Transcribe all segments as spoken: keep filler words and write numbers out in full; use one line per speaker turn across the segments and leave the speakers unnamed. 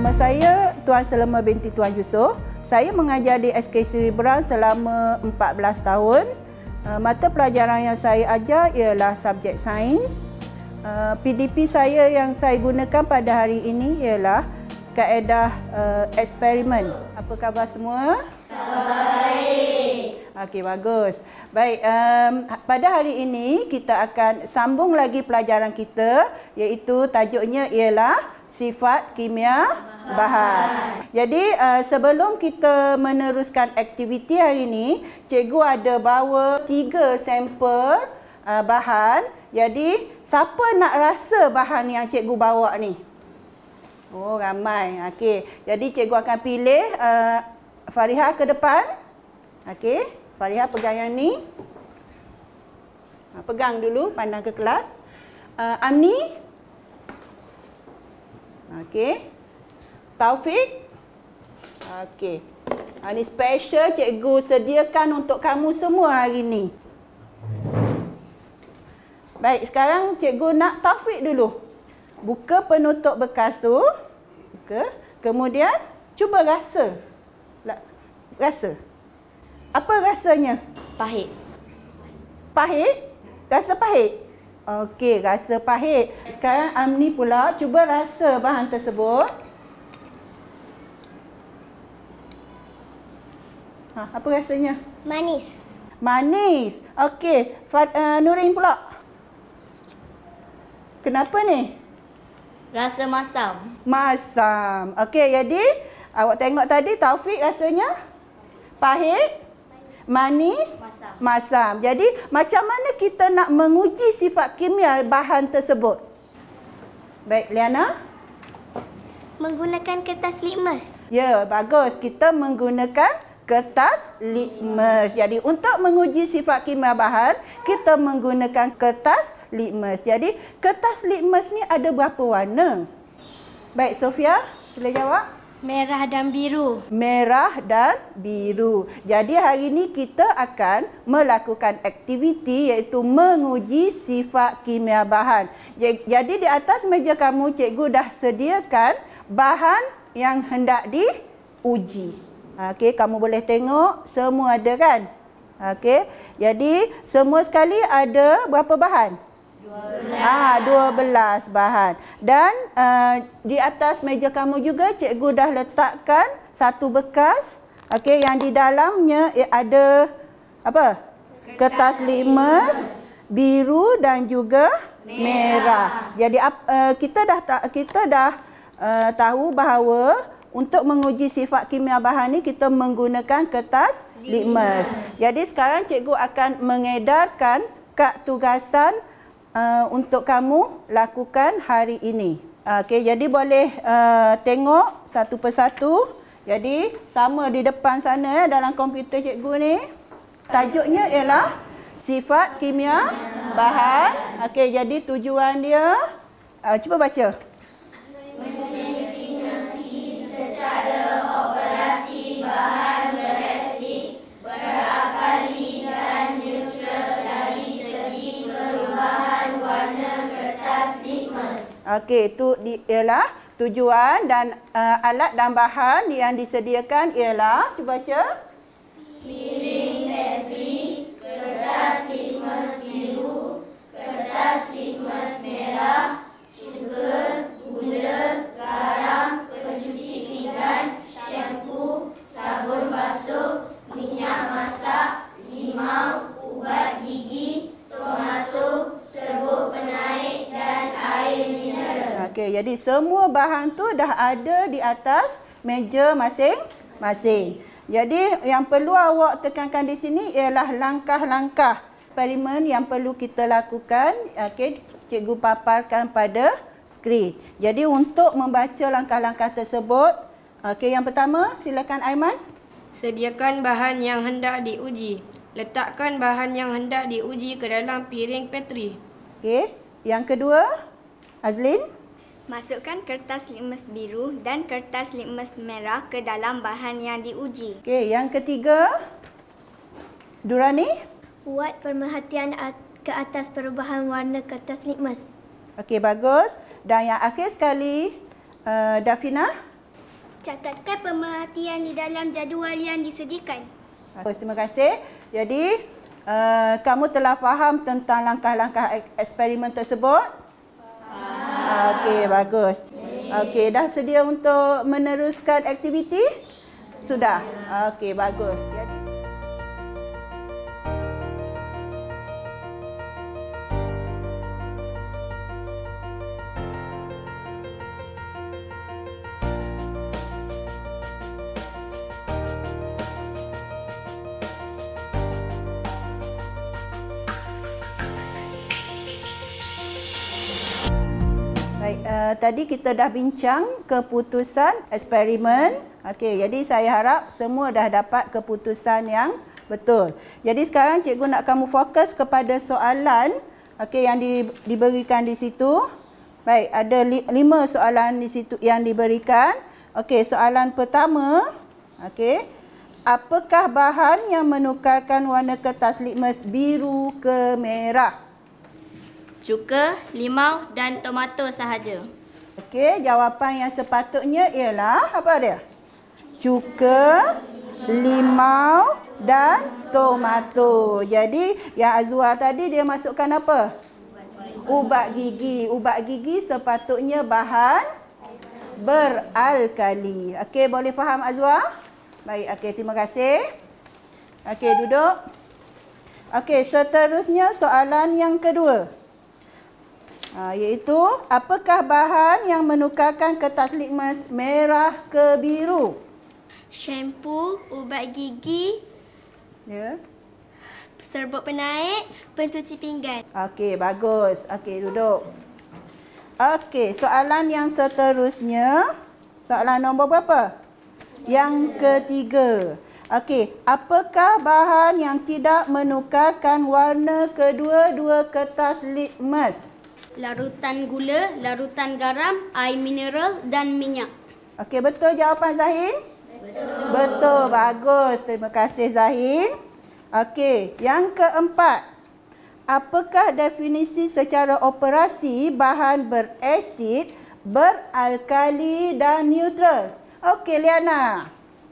Nama saya Tuan Selema binti Tuan Yusof. Saya mengajar di S K Cerebral selama empat belas tahun. Mata pelajaran yang saya ajar ialah subjek sains. P D P saya yang saya gunakan pada hari ini ialah kaedah uh, eksperimen. Apa khabar semua?
Khabar baik.
Okey, bagus. Baik, um, pada hari ini kita akan sambung lagi pelajaran kita, iaitu tajuknya ialah sifat kimia bahan. Jadi uh, sebelum kita meneruskan aktiviti hari ini, cikgu ada bawa tiga sampel uh, bahan. Jadi siapa nak rasa bahan yang cikgu bawa ni? Oh, ramai. Okey. Jadi cikgu akan pilih uh, Fariha ke depan. Okey. Fariha pegang yang ni. Ha, pegang dulu, pandang ke kelas. Uh, Amni. Okey. Taufik. Okey. Ha, ini special cikgu sediakan untuk kamu semua hari ni. Baik, sekarang cikgu nak Taufik dulu. Buka penutup bekas tu. Buka. Kemudian cuba rasa. Rasa. Apa rasanya?
Pahit.
Pahit? Rasa pahit? Okey, rasa pahit. Sekarang Amni pula cuba rasa bahan tersebut. Ha, apa rasanya?
Manis.
Manis. Okey, uh, Nurin pula. Kenapa ni?
Rasa masam.
Masam. Okey, jadi awak tengok tadi Taufik rasanya pahit, manis,
Masam.
masam. Jadi macam mana kita nak menguji sifat kimia bahan tersebut? Baik, Liana?
Menggunakan kertas litmus.
Ya, bagus. Kita menggunakan kertas litmus. Jadi untuk menguji sifat kimia bahan, kita menggunakan kertas litmus. Jadi kertas litmus ni ada berapa warna? Baik, Sofia, sila jawab.
Merah dan biru.
Merah dan biru. Jadi hari ini kita akan melakukan aktiviti iaitu menguji sifat kimia bahan. Jadi di atas meja kamu cikgu dah sediakan bahan yang hendak diuji. Okey, kamu boleh tengok semua ada kan? Okey. Jadi semua sekali ada berapa bahan? dua belas. Ah, dua belas bahan. Dan uh, di atas meja kamu juga cikgu dah letakkan satu bekas, okey, yang di dalamnya ada apa? Kertas litmus biru dan juga merah. merah. Jadi uh, kita dah kita dah uh, tahu bahawa untuk menguji sifat kimia bahan ni kita menggunakan kertas litmus. Jadi sekarang cikgu akan mengedarkan kad tugasan Uh, untuk kamu lakukan hari ini. Okey, jadi boleh uh, tengok satu persatu. Jadi sama di depan sana eh, dalam komputer cikgu ni. Tajuknya ialah sifat kimia bahan. Okey, jadi tujuan dia uh, cuba baca. Mendefinisi secara operasi bahan bereaksi berakali dan neutral dari segi perubahan warna kertas litmus. Okey, itu ialah tujuan dan uh, alat dan bahan yang disediakan ialah, cuba baca. Piring bateri, kertas litmus biru, kertas litmus merah, sugar, gula, garam, pencuci pinggan, syampu, sabun basuh, minyak masak, limau, ubat gigi, tomato, serbuk penaik dan air mineral. Okey, jadi semua bahan tu dah ada di atas meja masing-masing. Jadi yang perlu awak tekankan di sini ialah langkah-langkah eksperimen yang perlu kita lakukan. Okey, cikgu paparkan pada skrin. Jadi untuk membaca langkah-langkah tersebut, okey, yang pertama silakan Aiman.
Sediakan bahan yang hendak diuji. Letakkan bahan yang hendak diuji ke dalam piring Petri.
Okey, yang kedua, Azlin.
Masukkan kertas litmus biru dan kertas litmus merah ke dalam bahan yang diuji.
Okey, yang ketiga, Durani.
Buat pemerhatian ke atas perubahan warna kertas litmus.
Okey, bagus. Dan yang akhir sekali, uh, Dafina.
Catatkan pemerhatian di dalam jadual yang disediakan.
Terima kasih. Jadi, uh, kamu telah faham tentang langkah-langkah eksperimen tersebut? Faham. Okey, bagus. Okey, dah sedia untuk meneruskan aktiviti? Sudah. Okey, bagus. Jadi, Baik, uh, tadi kita dah bincang keputusan eksperimen. Okey, jadi saya harap semua dah dapat keputusan yang betul. Jadi sekarang cikgu nak kamu fokus kepada soalan okey yang di, diberikan di situ. Baik, ada li, lima soalan di situ yang diberikan. Okey, soalan pertama, okey. Apakah bahan yang menukarkan warna kertas litmus biru ke merah?
Cuka, limau dan tomato sahaja.
Okey, jawapan yang sepatutnya ialah apa dia? Cuka, limau dan tomato. Jadi, yang Azwar tadi dia masukkan apa? Ubat gigi. Ubat gigi sepatutnya bahan beralkali. Okey, boleh faham Azwar? Baik, okey, terima kasih. Okey, duduk. Okey, seterusnya soalan yang kedua. Ha, iaitu, apakah bahan yang menukarkan kertas litmus merah ke biru?
Shampoo, ubat gigi,
Ya.
serbuk penaik, pencuci pinggan.
Okey, bagus. Okey, duduk. Okey, soalan yang seterusnya. Soalan nombor berapa? Yang ketiga. Okey, apakah bahan yang tidak menukarkan warna kedua-dua kertas litmus?
Larutan gula, larutan garam, air mineral dan minyak.
Okey, betul jawapan Zahin? Betul. Betul, bagus. Terima kasih Zahin. Okey, yang keempat. Apakah definisi secara operasi bahan berasid, beralkali dan neutral? Okey, Liana.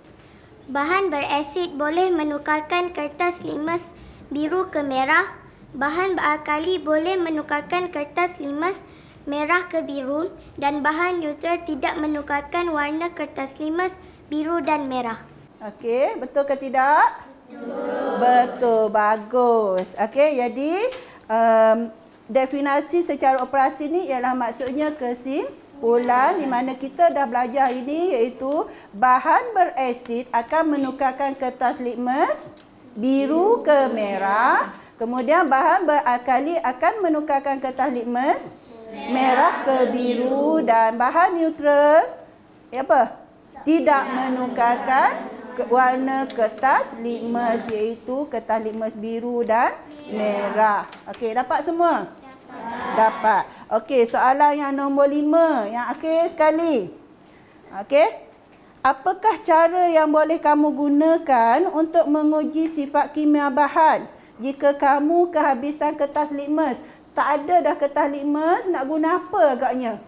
Bahan berasid boleh menukarkan kertas litmus biru ke merah. Bahan beralkali boleh menukarkan kertas litmus merah ke biru dan bahan neutral tidak menukarkan warna kertas litmus biru dan merah.
Okey, betul ke tidak? Betul. Betul, bagus. Okey, jadi um, definisi secara operasi ni ialah maksudnya kesimpulan di mana kita dah belajar ini iaitu bahan berasid akan menukarkan kertas litmus biru ke merah. Kemudian bahan beralkali akan menukarkan kertas litmus merah ke biru dan bahan neutral apa? Tidak menukarkan warna kertas litmus iaitu kertas litmus biru dan merah. Okey, dapat semua? Dapat. Okey, soalan yang nombor lima, yang akhir sekali. Okey. Apakah cara yang boleh kamu gunakan untuk menguji sifat kimia bahan? Jika kamu kehabisan kertas litmus, tak ada dah kertas litmus, nak guna apa agaknya?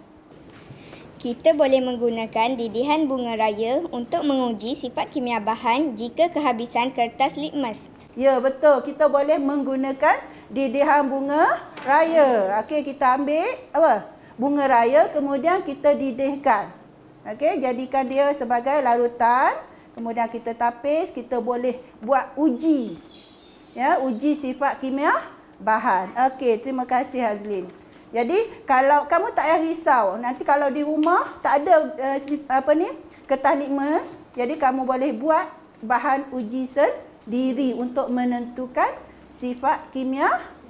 Kita boleh menggunakan didihan bunga raya untuk menguji sifat kimia bahan jika kehabisan kertas litmus.
Ya, betul. Kita boleh menggunakan didihan bunga raya. Okey, kita ambil apa? Bunga raya, kemudian kita didihkan. Okey, jadikan dia sebagai larutan. Kemudian kita tapis, kita boleh buat uji. Ya, uji sifat kimia bahan. Okey, terima kasih Hazlin. Jadi, kalau kamu tak payah risau, nanti kalau di rumah tak ada uh, apa ni, kertas litmus, jadi kamu boleh buat bahan uji sendiri untuk menentukan sifat kimia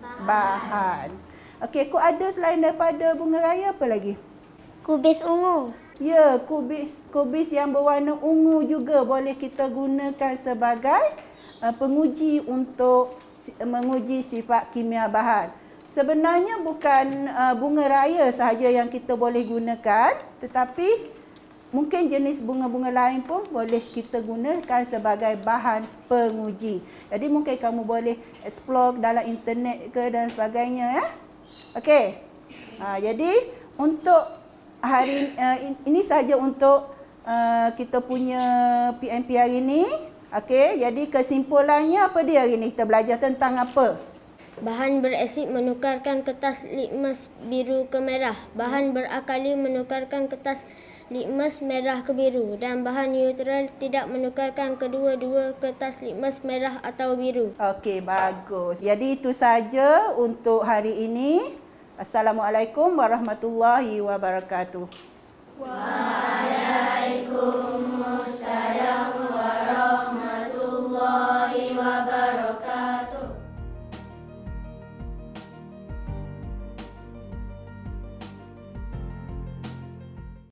bahan. Okey, kau ada selain daripada bunga raya apa lagi?
Kubis ungu.
Ya, kubis kubis yang berwarna ungu juga boleh kita gunakan sebagai uh, penguji untuk menguji sifat kimia bahan. Sebenarnya bukan uh, bunga raya sahaja yang kita boleh gunakan, tetapi mungkin jenis bunga-bunga lain pun boleh kita gunakan sebagai bahan penguji. Jadi mungkin kamu boleh explore dalam internet ke dan sebagainya, ya. Okey. Ha, jadi untuk hari uh, ini sahaja untuk uh, kita punya P M P hari ini. Okey, jadi kesimpulannya apa dia hari ini? Kita belajar tentang apa?
Bahan berasid menukarkan kertas litmus biru ke merah. Bahan berakali menukarkan kertas litmus merah ke biru. Dan bahan neutral tidak menukarkan kedua-dua kertas litmus merah atau biru.
Okey, bagus. Jadi itu saja untuk hari ini. Assalamualaikum warahmatullahi wabarakatuh.
Waalaikumsalam.